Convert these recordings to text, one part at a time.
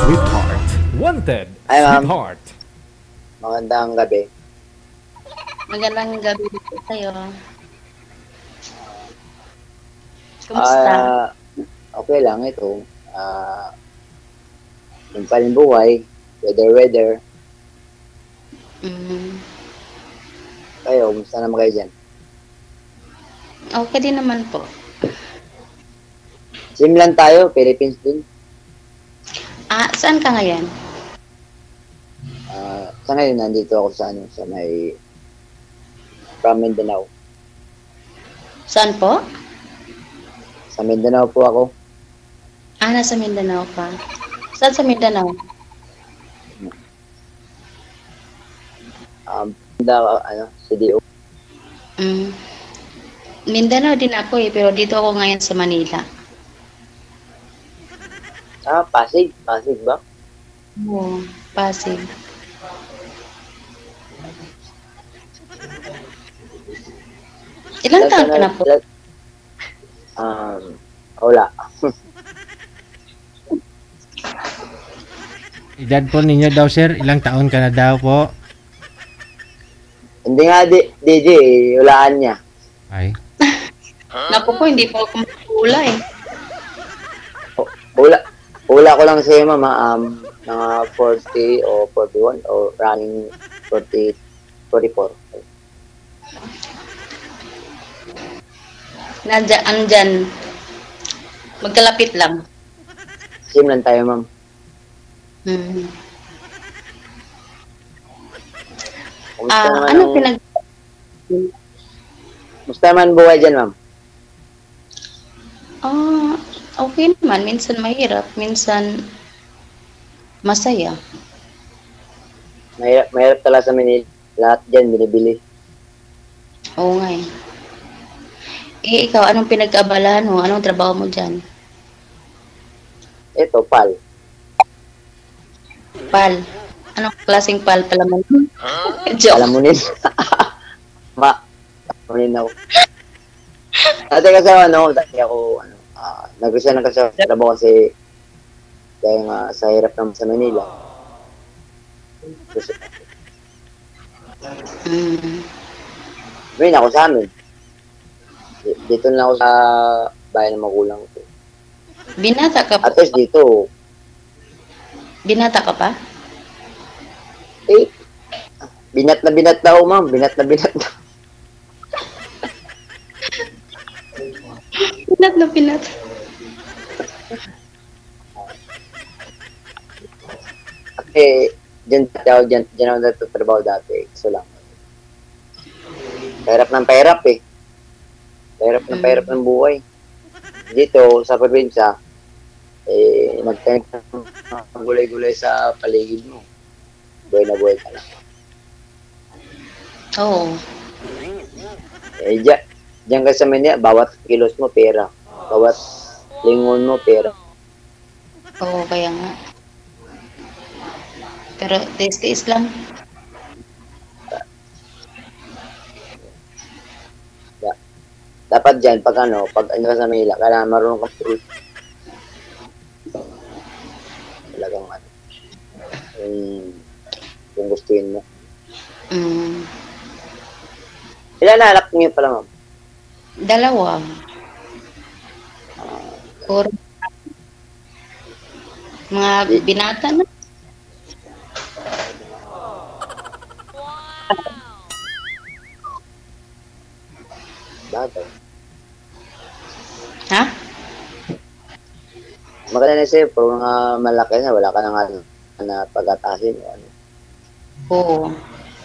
Sweetheart. Wanted. Hi, ma'am. Sweetheart. Magandang gabi. Magandang gabi po sa'yo. Kumusta? Okay lang ito. Yung palimbuhay, weather. Mm, Kayo, kumusta naman kayo dyan? okay din naman po. Same lang tayo, Philippines din. Saan ka ngayon? Sa ngayon, nandito ako sa may from Mindanao. Saan po? Sa Mindanao po ako. Nasa Mindanao ka. Saan sa Mindanao? Mindanao, CDO. Mindanao din ako pero dito ako ngayon sa Manila. Pasig ba? Oo, Pasig. Ilang taon ka na po? Wala. Edad po ninyo daw, sir? Ilang taon ka na daw po? Hindi nga, DJ, hulaan niya. Ay. Naku po, hindi po ako makahula eh. Hula ko lang sa'yo, mama, mga 40 o 41 o running 40, 44. Andyan. Magkalapit lang. Same lang tayo, ma'am. Hmm. Kumusta naman Ano ang- Kumusta naman buhay dyan, ma'am? Okay naman. Minsan mahirap, minsan masaya. Mahirap talaga sa Manila. Lahat dyan, binibili. Oo nga eh. Ikaw, anong pinag-aabalahan mo? Anong trabaho mo dyan? Ito, pal. Pal. Anong klaseng pal pala mo? Joke. Palamunin. Palamunin ako. Dati kasi ako, nag-resign na kasi ako sa trabaho kasi dahil nga sa hirap naman sa Manila. Ngayon ako sa amin. Dito na ako sa bahay ng magulang ko. Binata ka At pa? least dito, Binata ka pa? binat na ako, ma'am. Binat na. Pinat. Kasi, dyan ako nagtatrabaho dati. So lang. Pahirap eh. Pahirap ng buhay. Dito, sa probinsya, magtanim ng gulay-gulay sa paligid mo. Buhay na buhay ka lang. Oo. Diyan ka sa Manila, bawat kilos mo, pera. Bawat lingon mo, pera. Oo, kaya nga. Pero tiis lang. Dapat dyan, pag ka sa Manila, kailangan marunong kang fruit. Talagang kung gustuin mo. Ilan na anak niyo pala, ma'am? 2. Puro mga binata na. Bagay. Ha? Maganda na sa'yo, puro mga malaki na, wala ka na nga na pag-atasin. Oo.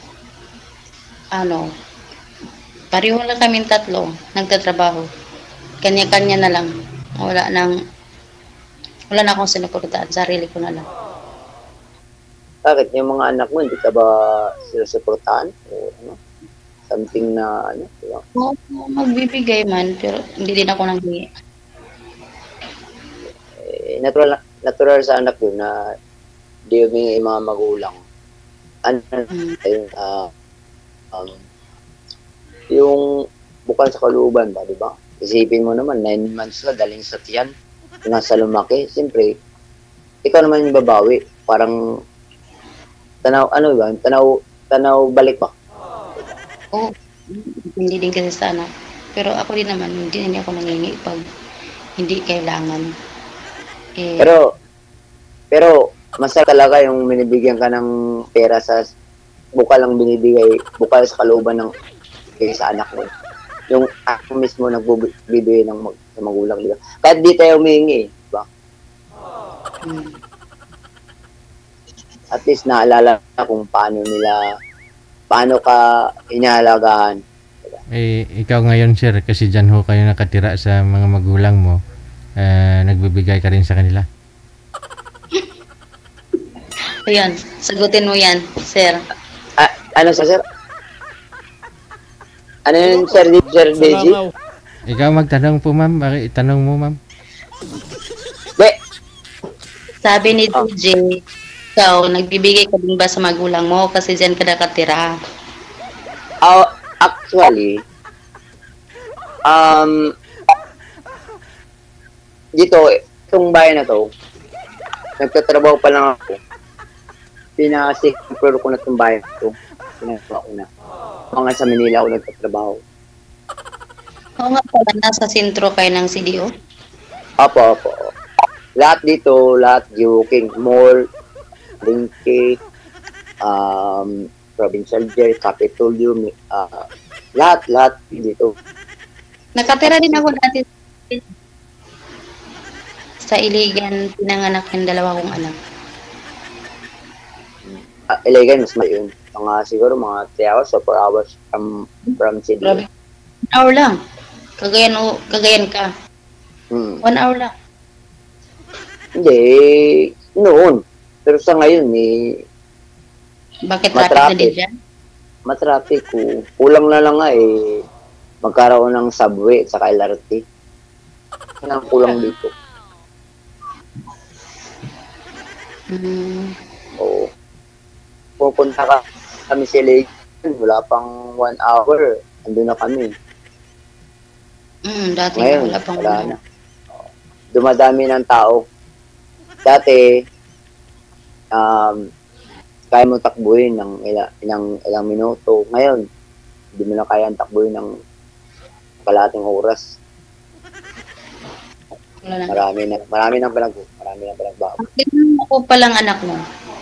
Pareho lang kaming 3 nagtatrabaho. Kanya-kanya na lang. Wala na akong sinuportahan. Sarili ko na lang. Bakit? Yung mga anak mo, hindi ka ba sila suportahan? O something na, diba? Oo, magbibigay man, pero hindi din ako nanghingi. Natural sa anak yun na di humingi yung mga magulang. Yung bukal sa kalooban ba, di ba? Isipin mo naman, 9 months na, daling sa tiyan, nasa lumaki. Siyempre, ikaw naman yung babawi. Parang, ano ba? Tanaw balik ba? Oo, hindi din kasi sa anak. Pero ako din naman, hindi ako nangingi pag hindi kailangan. Eh, Pero, masaya talaga yung binibigyan ka ng pera sa bukal lang binibigay, bukal sa kalooban ng sa anak mo. Yung ako mismo nagbibigay sa magulang, di ba? Kahit di tayo humingi, di ba? hmm. At least naalala kung paano ka inaalagahan. Ikaw ngayon, sir, kasi dyan ho kayo nakatira sa mga magulang mo, nagbibigay ka rin sa kanila. Ayan, sagutin mo yan, sir. Ano sa sir? Ano yun, Sir Deji? Salamat. Ikaw magtanong po, ma'am. Bakit itanong mo, ma'am? Be, Sabi ni DJ, ikaw, nagbibigay ka din ba sa magulang mo kasi dyan ka nakatira? actually, dito, itong bahay na to, nagtatrabaho pa lang ako. Pinaka-secure ko na itong bahay na to. Pinagawa ko na. Mga sa Manila ako nagtatrabaho. Oo nga pala, nasa sentro kayo ng CDO? Opo. Lahat dito, lahat Joking Mall, Linke, Provincial Jail, Capitolium, lahat dito. Nakatira din ako dati sa Iligan, pinanganak ng dalawa kong anak. Iligan, mas mayon. Siguro mga 3 hours or 4 hours from city. Grabe. 1 hour lang. Kagayan ka. 1 hour lang. Hindi, noon. Pero sa ngayon, Bakit traffic na din dyan? matraffic ko. Kulang na lang nga magkaroon ng subway at saka LRT. Yan ang kulang dito. Oo. Pupunta kami sa Legion, wala pang 1 hour. Andun na kami. Dati Ngayon, wala pang wala na. Dumadami ng tao. Dati, kaya mo takbuhin ng ilang minuto. Ngayon, hindi mo na kaya takbuhin ng kalahating oras. Wala na. Marami nang pinagbago. Ilan ako palang anak mo?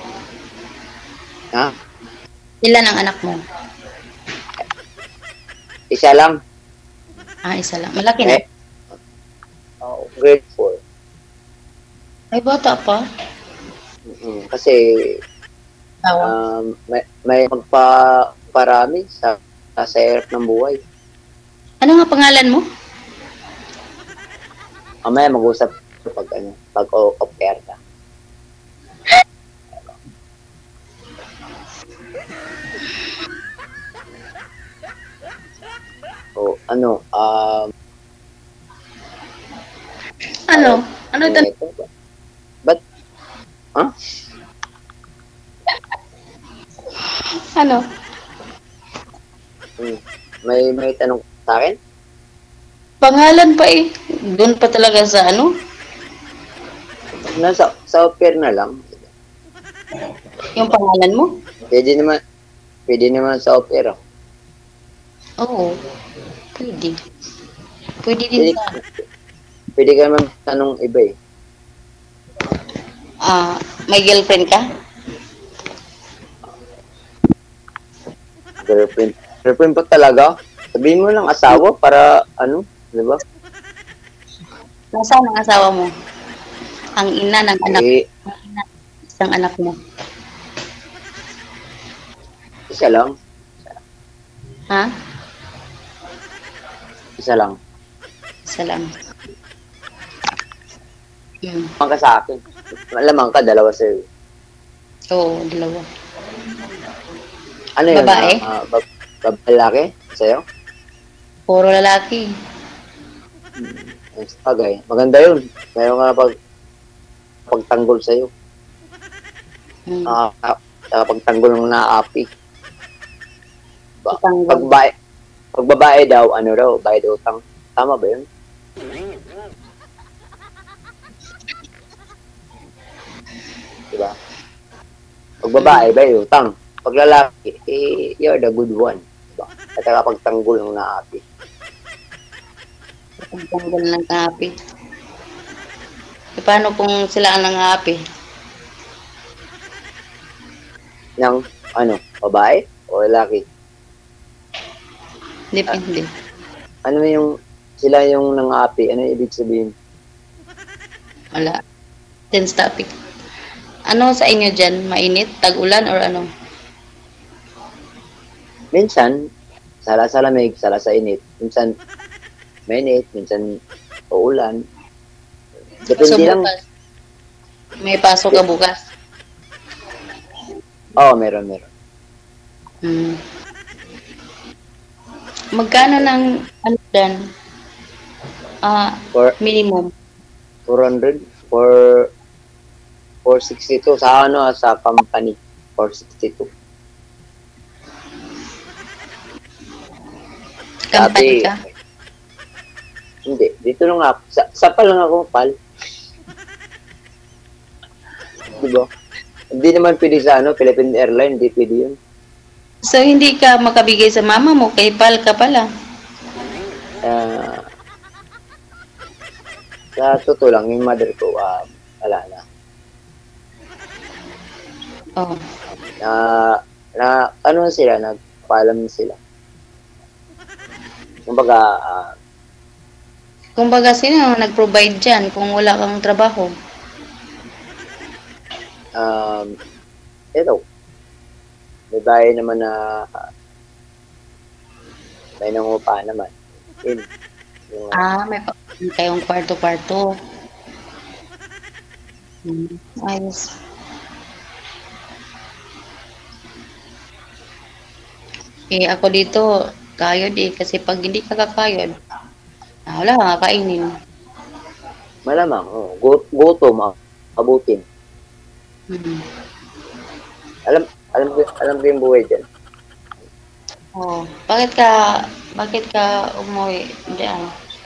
Ha? Ilan ang anak mo? Isa lang. Isa lang. Malaki na. Grade 4. Ay, bata pa. Kasi may magparami sa hirap ng buhay. Ano nga pangalan mo? Mamaya mag-usap pag off-air ka. O ano ito? Ba't? Huh? Ano? May tanong sa akin? Pangalan pa eh. Doon pa talaga sa ano? Sa off-air na lang. Yung pangalan mo? Pwede naman sa off-air. Oo. Pwede. Pwede din sa... Pwede ka naman tanong iba eh. May girlfriend ka? Girlfriend pa talaga? Sabihin mo lang asawa para di ba? Nasaan ang asawa mo? Ang ina ng anak. Ang ina ng isang anak mo. Isa lang. Ha? Isa lang. Isa lang. Lamang ka sa akin. Malamang ka, dalawa sa'yo. Oo, dalawa. Ano yun? Babae? Lalaki? Sa'yo? Puro lalaki. Bagay. Maganda yun. Mayroon ka na pagtanggol sa'yo. Pagtanggol ng naapi. Pag babae daw, bayad utang. Tama ba yun? ba? Pag babae, ba utang. Pag lalaki, you're the good one. Diba? At kapag tanggol ng naapi. Pagtanggol ng api. E paano kung sila ang nangapi? Ng, babae o lalaki? Depende. Ano yung, sila yung nang-aapi? Ano yung ibig sabihin? Wala. Tense topic. Ano sa inyo dyan? Mainit? Tag-ulan or ano? Minsan, sala sa lamig, sala sa init. Minsan, mainit, minsan, uulan. So Depende lang. bukas. May pasok ka bukas. Oo, meron. Hmm. Magkano ng ano dyan? For Minimum. 400, 462 sa sa company, 462. Company ka? Hindi, dito lang ako. Sa pa lang ako, pal. Diba? Hindi naman pwede sa Philippine Airlines, hindi pwede yun. So hindi ka makabigay sa mama mo, kay pal ka pala. Sa totoo lang, yung mother ko, wala na. Oh. Ano sila, nagpaalam sila. Kumbaga, sino nag-provide dyan kung wala kang trabaho? Ito, may bahay naman na may nangupa naman. Yun. May kayong kwarto-kwarto. Ayos. Ako dito, kayod kasi pag hindi ka kakayod, wala kang kakainin. Malamang, gutom, abutin. Alam ko yung buhay dyan. Bakit ka umuwi diyan?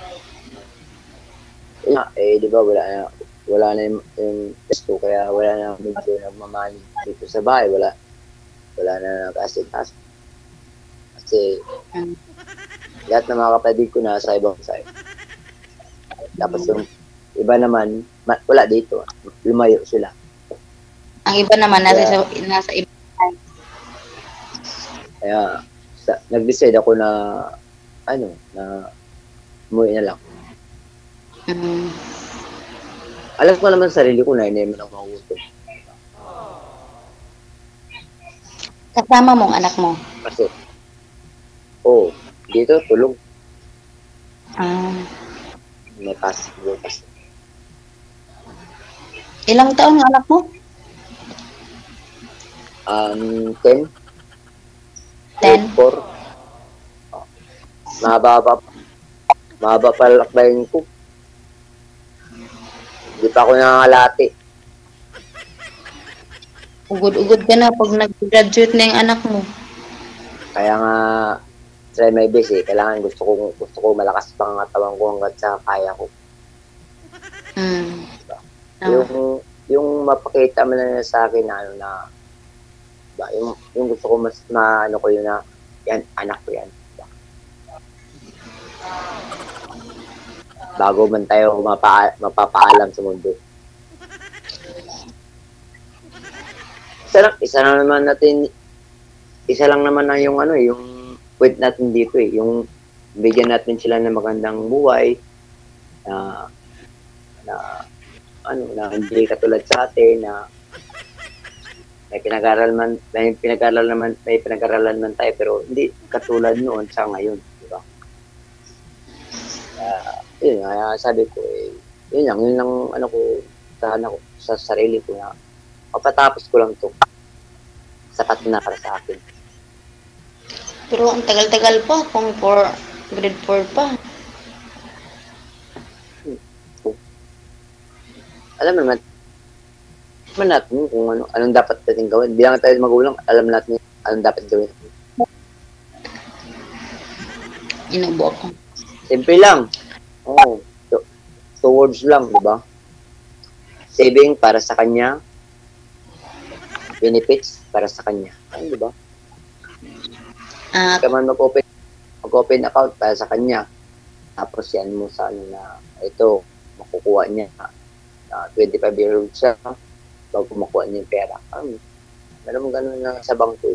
Di ba wala na yung testo, kaya wala na medyo nagmamani dito sa bahay, wala na nag-asik-asik. Kasi lahat ng mga kapatid ko nasa ibang side. Tapos yung iba naman, wala dito, lumayo sila. Ang iba naman nasa ibang side. Kaya nag-decide ako na umuwi na lang. Alam ko naman sarili ko na hindi naman ako magutom. Kasama mong anak mo? Kasi, dito tulog. May pass bukas. Ilang taon ang anak mo? 10. 10? 4. Mahaba pa lakbayin ko. Hindi pa ako nangangalati. Ugod-ugod ka na pag nag-graduate na yung anak mo. Kaya nga, try my best Kailangan gusto ko malakas pang katawan ko hanggat sa kaya ko. Diba? Yung mapakita mo na sa akin na diba? Yung gusto ko mas ko yun na yan, anak ko yan. Diba? Bago man tayo mapapaalam sa mundo. Isa lang naman na yung yung point natin dito yung bigyan natin sila ng magandang buhay na hindi katulad sa atin na may pinag-aralan man tayo pero hindi katulad noon sa ngayon, di ba? Yun kaya sabi ko yun lang ko sa sarili ko na mapatapos ko lang to. Sapat na para sa akin. Pero ang tagal-tagal pa kung grade 4 pa. Alam naman natin kung anong dapat natin gawin. Bilang tayo magulang, alam natin anong dapat gawin. Inubo ko. Simple lang. Two words lang, di ba? Saving para sa kanya, benefits para sa kanya. Ay, di ba? At Ka man mag-open account para sa kanya. Tapos yan mo sa ano na ito, makukuha niya na 25 years old siya bago makuha niya yung pera. Alam mo ganun na sa bangko.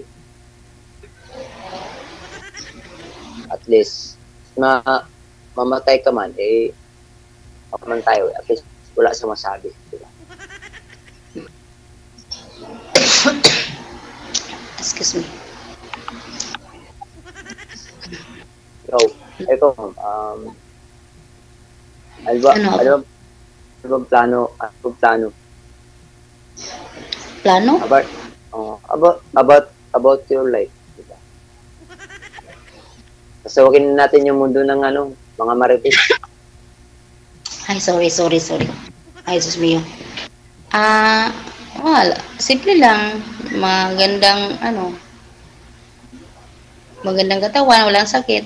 At least, mamatay ka man, ako man tayo, at least wala sa masabi. Diba? excuse me. So, ito, ano ba, Ano? ano bang plano, Plano? about your life, diba? Pasawagin natin yung mundo ng mga marites. Ay, sorry. Ay, sus mio. Wala. Simple lang. Magandang katawan, walang sakit.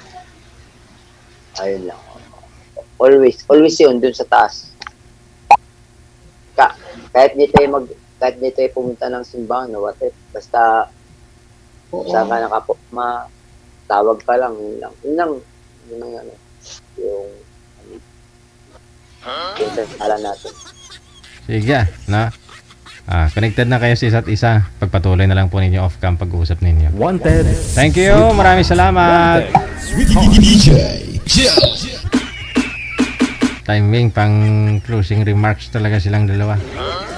Ayun lang. Always yun, dun sa taas. Kahit di tayo pumunta ng simbahan, no, what if, basta Oo. saan ka tawag ka lang, yun lang, yung sa sala natin. Sige, no? Connected na kayo sa isa't isa. Pagpatuloy na lang po ninyo off-cam pag-uusap ninyo. Wanted. Thank you, maraming salamat. Timing pang closing remarks talaga silang dalawa.